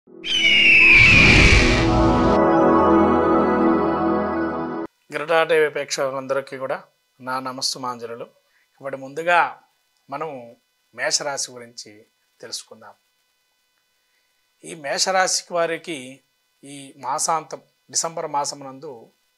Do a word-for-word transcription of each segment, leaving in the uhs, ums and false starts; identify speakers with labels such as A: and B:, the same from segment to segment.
A: గరుడ TV ప్రేక్షకులందరికీ కూడా నా నమస్సుమాంజలులు. ఇప్పటి ముందుగా మనం మేషరాశి గురించి తెలుసుకుందాం. ఈ మేషరాశి వారికి ఈ మాసాంతం డిసెంబర్ మాసమునందు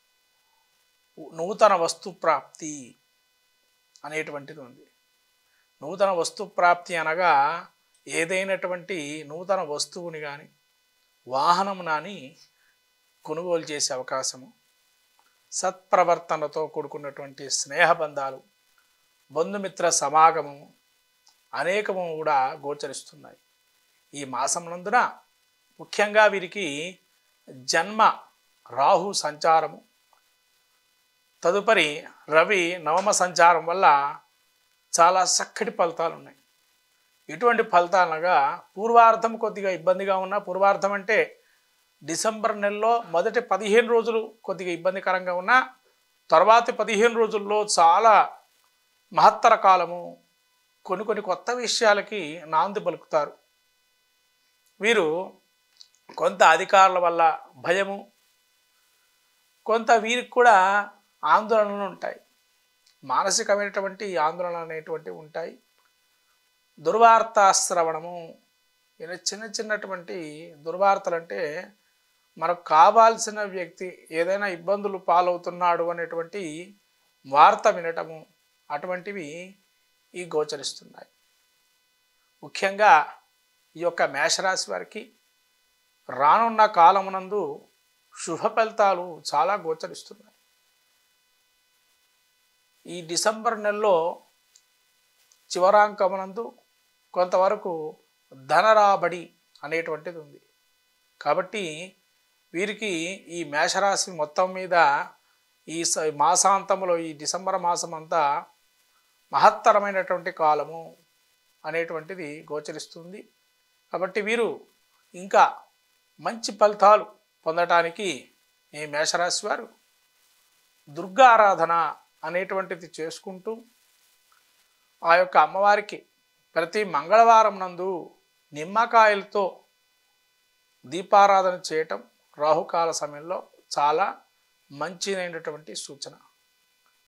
A: నూతన వస్తు ప్రాప్తి అనేటువంటిది ఉంది. నూతన వస్తు ప్రాప్తి అనగా ఏదైనటువంటి నూతన వస్తువుని కానీ వాహనం కానీ కొనుగోలు చేసే అవకాశము, సత్ప్రవర్తనతో కూడుకున్నటువంటి స్నేహబంధాలు, బంధుమిత్ర సమాగమము అనేకము కూడా గోచరిస్తున్నాయి. ఈ మాసమునందున ముఖ్యంగా వీరికి జన్మ రాహు సంచారము, తదుపరి రవి నవమ సంచారం వల్ల చాలా చక్కటి ఫలితాలు ఉన్నాయి. ఇటువంటి ఫలితాలనగా పూర్వార్ధం కొద్దిగా ఇబ్బందిగా ఉన్న, పూర్వార్ధం అంటే డిసెంబర్ నెలలో మొదటి పదిహేను రోజులు కొద్దిగా ఇబ్బందికరంగా ఉన్న, తర్వాతి పదిహేను రోజుల్లో చాలా మహత్తర కాలము, కొన్ని కొన్ని కొత్త విషయాలకి నాంది పలుకుతారు. వీరు కొంత అధికారుల వల్ల భయము, కొంత వీరికి కూడా ఆందోళనలు ఉంటాయి, మానసికమైనటువంటి ఆందోళన అనేటువంటివి ఉంటాయి. దుర్వార్త శ్రవణము, ఇలా చిన్న చిన్నటువంటి దుర్వార్తలు అంటే మనకు కావాల్సిన వ్యక్తి ఏదైనా ఇబ్బందులు పాలవుతున్నాడు అనేటువంటి వార్త వినటము, అటువంటివి ఈ గోచరిస్తున్నాయి. ముఖ్యంగా ఈ యొక్క మేషరాశి వారికి రానున్న కాలమునందు శుభ ఫలితాలు చాలా గోచరిస్తున్నాయి. ఈ డిసెంబర్ నెలలో చివరాంకమునందు కొంతవరకు ధనరాబడి అనేటువంటిది ఉంది. కాబట్టి వీరికి ఈ మేషరాశి మొత్తం మీద ఈ మాసాంతంలో ఈ డిసెంబర్ మాసం అంతా మహత్తరమైనటువంటి కాలము అనేటువంటిది గోచరిస్తుంది. కాబట్టి వీరు ఇంకా మంచి ఫలితాలు పొందటానికి ఈ మేషరాశి వారు దుర్గా ఆరాధన అనేటువంటిది చేసుకుంటూ ఆ యొక్క అమ్మవారికి ప్రతి మంగళవారం నందు నిమ్మకాయలతో దీపారాధన చేయటం రాహుకాల సమయంలో చాలా మంచిదైనటువంటి సూచన.